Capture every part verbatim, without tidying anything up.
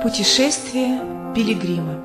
Путешествие пилигрима.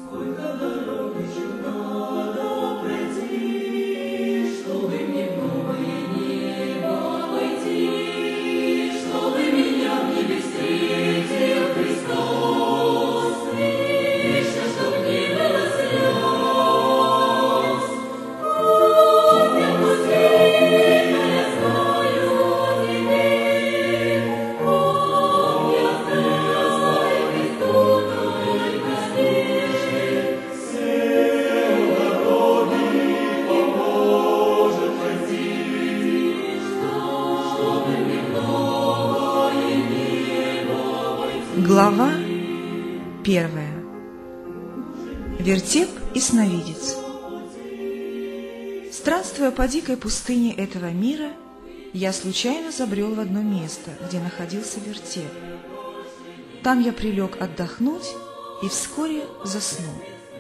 Глава первая. Вертеп и сновидец. Странствуя по дикой пустыне этого мира, я случайно забрел в одно место, где находился вертеп. Там я прилег отдохнуть и вскоре заснул.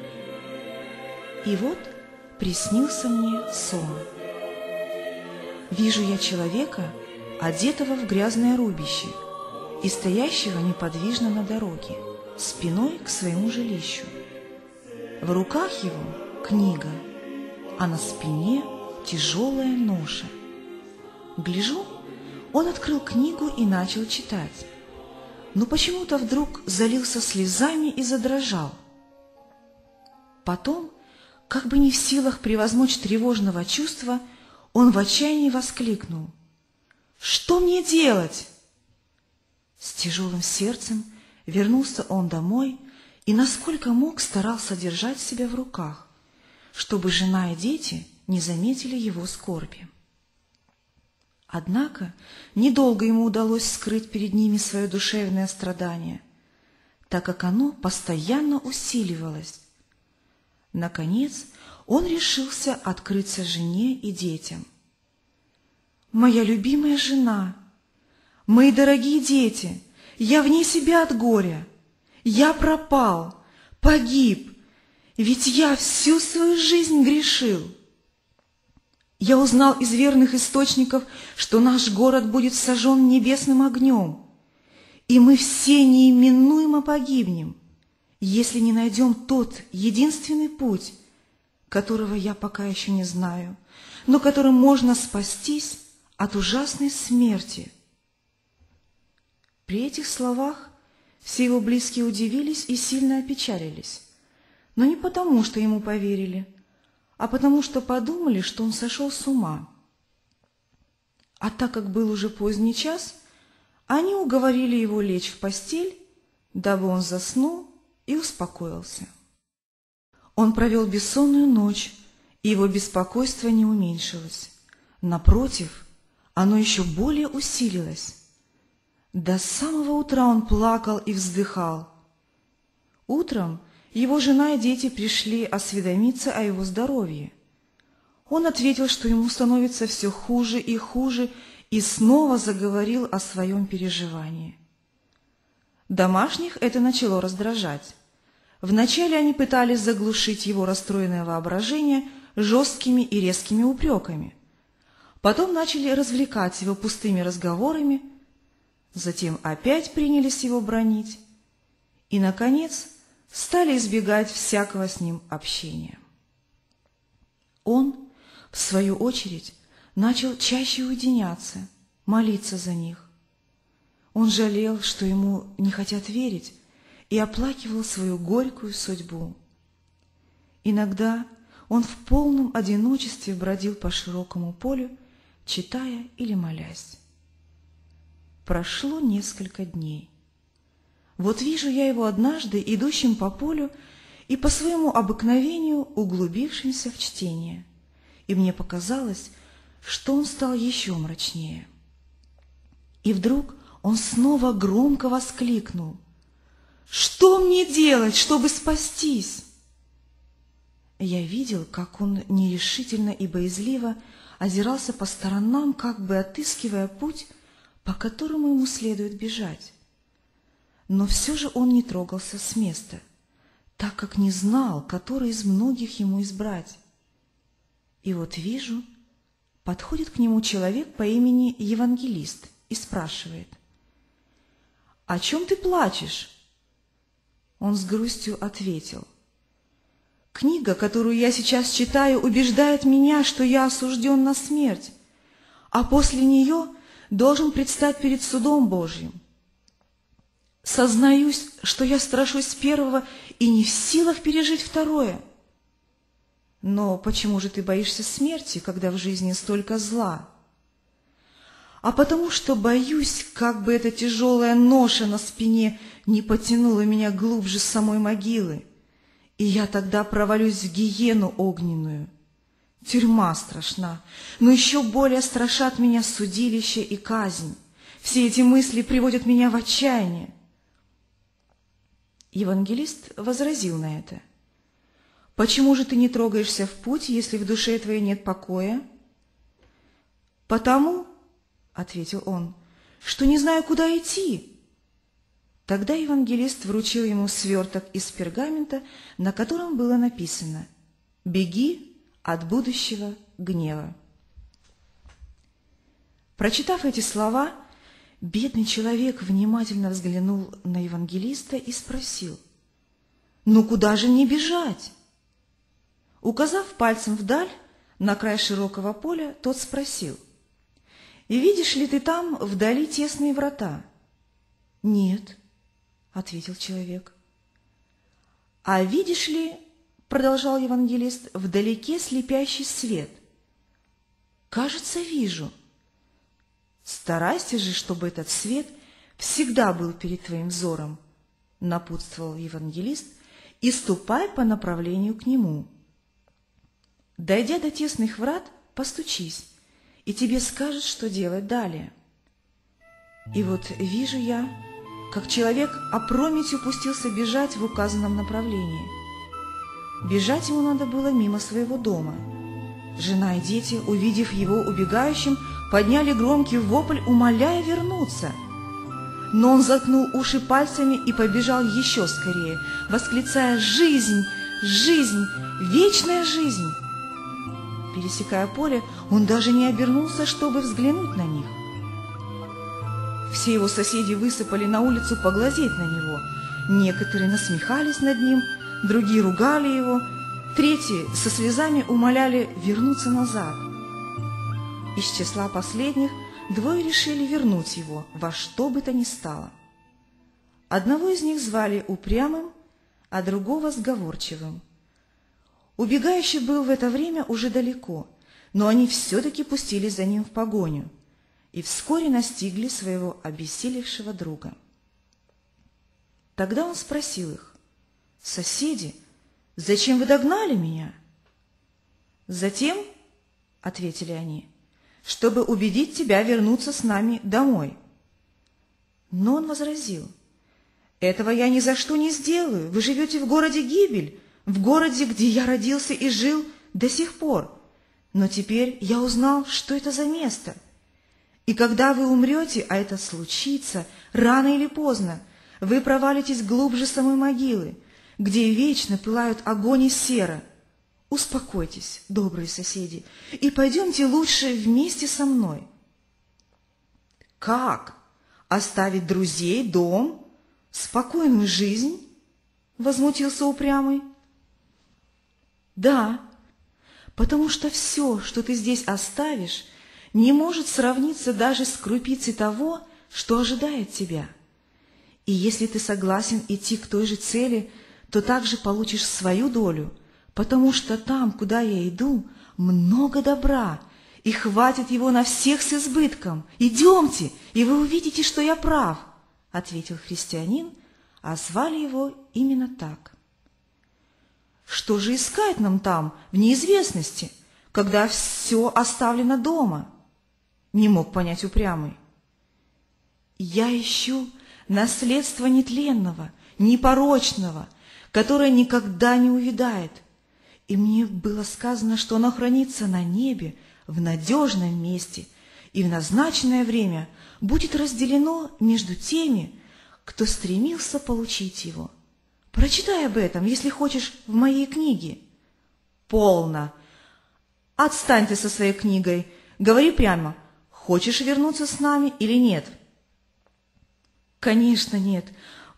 И вот приснился мне сон. Вижу я человека, одетого в грязное рубище, и стоящего неподвижно на дороге, спиной к своему жилищу. В руках его книга, а на спине тяжелая ноша. Гляжу, он открыл книгу и начал читать, но почему-то вдруг залился слезами и задрожал. Потом, как бы не в силах превозмочь тревожного чувства, он в отчаянии воскликнул: «Что мне делать?» С тяжелым сердцем вернулся он домой и, насколько мог, старался держать себя в руках, чтобы жена и дети не заметили его скорби. Однако недолго ему удалось скрыть перед ними свое душевное страдание, так как оно постоянно усиливалось. Наконец он решился открыться жене и детям. «Моя любимая жена! Мои дорогие дети, я вне себя от горя. Я пропал, погиб, ведь я всю свою жизнь грешил. Я узнал из верных источников, что наш город будет сожжен небесным огнем, и мы все неименуемо погибнем, если не найдем тот единственный путь, которого я пока еще не знаю, но которым можно спастись от ужасной смерти». При этих словах все его близкие удивились и сильно опечалились, но не потому, что ему поверили, а потому, что подумали, что он сошел с ума. А так как был уже поздний час, они уговорили его лечь в постель, дабы он заснул и успокоился. Он провел бессонную ночь, и его беспокойство не уменьшилось. Напротив, оно еще более усилилось. До самого утра он плакал и вздыхал. Утром его жена и дети пришли осведомиться о его здоровье. Он ответил, что ему становится все хуже и хуже, и снова заговорил о своем переживании. Домашних это начало раздражать. Вначале они пытались заглушить его расстроенное воображение жесткими и резкими упреками. Потом начали развлекать его пустыми разговорами, затем опять принялись его бранить и, наконец, стали избегать всякого с ним общения. Он, в свою очередь, начал чаще уединяться, молиться за них. Он жалел, что ему не хотят верить, и оплакивал свою горькую судьбу. Иногда он в полном одиночестве бродил по широкому полю, читая или молясь. Прошло несколько дней. Вот вижу я его однажды идущим по полю и по своему обыкновению углубившимся в чтение, и мне показалось, что он стал еще мрачнее. И вдруг он снова громко воскликнул: «Что мне делать, чтобы спастись?» Я видел, как он нерешительно и боязливо озирался по сторонам, как бы отыскивая путь, по которому ему следует бежать. Но все же он не трогался с места, так как не знал, который из многих ему избрать. И вот вижу, подходит к нему человек по имени Евангелист и спрашивает: «О чем ты плачешь?» Он с грустью ответил: «Книга, которую я сейчас читаю, убеждает меня, что я осужден на смерть, а после нее должен предстать перед судом Божьим. Сознаюсь, что я страшусь первого и не в силах пережить второе. Но почему же ты боишься смерти, когда в жизни столько зла? А потому что боюсь, как бы эта тяжелая ноша на спине не потянула меня глубже самой могилы, и я тогда провалюсь в гиену огненную. Тюрьма страшна, но еще более страшат меня судилище и казнь. Все эти мысли приводят меня в отчаяние». Евангелист возразил на это: «Почему же ты не трогаешься в путь, если в душе твоей нет покоя?» «Потому, — ответил он, — что не знаю, куда идти». Тогда евангелист вручил ему сверток из пергамента, на котором было написано: «Беги от будущего гнева». Прочитав эти слова, бедный человек внимательно взглянул на евангелиста и спросил: «Ну куда же мне бежать?» Указав пальцем вдаль, на край широкого поля, тот спросил: «И видишь ли ты там вдали тесные врата?» «Нет», — ответил человек. «А видишь ли, — продолжал евангелист, — вдалеке слепящий свет?» «Кажется, вижу». «Старайся же, чтобы этот свет всегда был перед твоим взором», — напутствовал евангелист, — «и ступай по направлению к нему. Дойдя до тесных врат, постучись, и тебе скажут, что делать далее». И вот вижу я, как человек опрометью пустился бежать в указанном направлении. Бежать ему надо было мимо своего дома. Жена и дети, увидев его убегающим, подняли громкий вопль, умоляя вернуться. Но он заткнул уши пальцами и побежал еще скорее, восклицая: «Жизнь! Жизнь! Вечная жизнь!» Пересекая поле, он даже не обернулся, чтобы взглянуть на них. Все его соседи высыпали на улицу поглазеть на него. Некоторые насмехались над ним, другие ругали его, третьи со слезами умоляли вернуться назад. Из числа последних двое решили вернуть его во что бы то ни стало. Одного из них звали Упрямым, а другого Сговорчивым. Убегающий был в это время уже далеко, но они все-таки пустились за ним в погоню и вскоре настигли своего обессилевшего друга. Тогда он спросил их: «Соседи, зачем вы догнали меня?» «Затем, — ответили они, — чтобы убедить тебя вернуться с нами домой». Но он возразил: «Этого я ни за что не сделаю. Вы живете в городе Гибель, в городе, где я родился и жил до сих пор. Но теперь я узнал, что это за место. И когда вы умрете, а это случится рано или поздно, вы провалитесь глубже самой могилы, где вечно пылают огонь и сера. Успокойтесь, добрые соседи, и пойдемте лучше вместе со мной». «Как? Оставить друзей, дом, спокойную жизнь?» — возмутился Упрямый. «Да, потому что все, что ты здесь оставишь, не может сравниться даже с крупицей того, что ожидает тебя. И если ты согласен идти к той же цели, то также получишь свою долю, потому что там, куда я иду, много добра, и хватит его на всех с избытком. Идемте, и вы увидите, что я прав», — ответил христианин, а звали его именно так. «Что же искать нам там, в неизвестности, когда все оставлено дома?» — не мог понять Упрямый. «Я ищу наследство нетленного, непорочного, которое никогда не увядает. И мне было сказано, что оно хранится на небе, в надежном месте, и в назначенное время будет разделено между теми, кто стремился получить его. Прочитай об этом, если хочешь, в моей книге». «Полно! Отстань ты со своей книгой, говори прямо, хочешь вернуться с нами или нет?» «Конечно нет,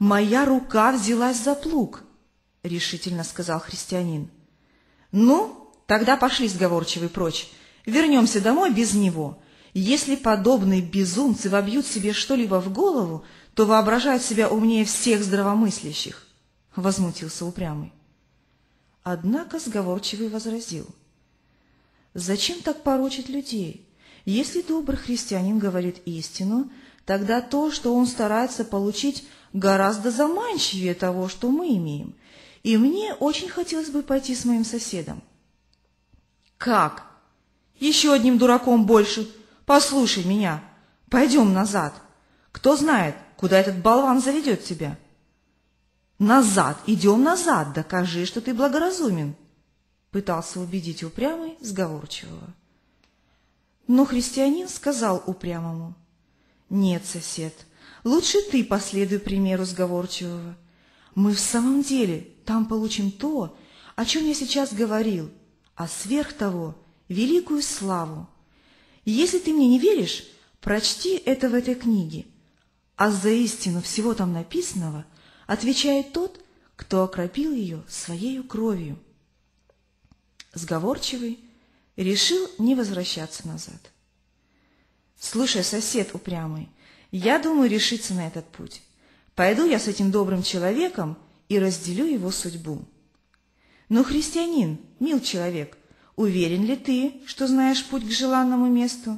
моя рука взялась за плуг, — решительно сказал христианин. — Ну, тогда пошли, сговорчивый, прочь. Вернемся домой без него. Если подобные безумцы вобьют себе что-либо в голову, то воображают себя умнее всех здравомыслящих, — возмутился упрямый. Однако сговорчивый возразил. — Зачем так порочить людей? Если добрый христианин говорит истину, тогда то, что он старается получить, гораздо заманчивее того, что мы имеем, и мне очень хотелось бы пойти с моим соседом. — Как? Еще одним дураком больше? Послушай меня, пойдем назад. Кто знает, куда этот болван заведет тебя? — Назад, идем назад, докажи, что ты благоразумен, — пытался убедить упрямый сговорчивого. Но христианин сказал упрямому: — Нет, сосед, лучше ты последуй примеру сговорчивого. Мы в самом деле там получим то, о чем я сейчас говорил, а сверх того великую славу. Если ты мне не веришь, прочти это в этой книге, а за истину всего там написанного отвечает тот, кто окропил ее своею кровью. Сговорчивый решил не возвращаться назад. — Слушай, сосед упрямый, я думаю решиться на этот путь. Пойду я с этим добрым человеком и разделю его судьбу. Но, христианин, мил человек, уверен ли ты, что знаешь путь к желанному месту?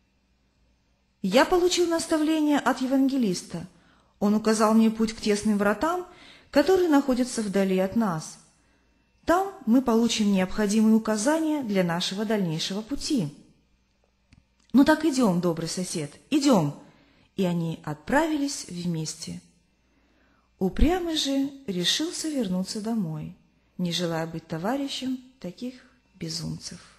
Я получил наставление от евангелиста. Он указал мне путь к тесным вратам, которые находятся вдали от нас. Там мы получим необходимые указания для нашего дальнейшего пути. Ну так идем, добрый сосед, идем. И они отправились вместе. Упрямый же решился вернуться домой, не желая быть товарищем таких безумцев.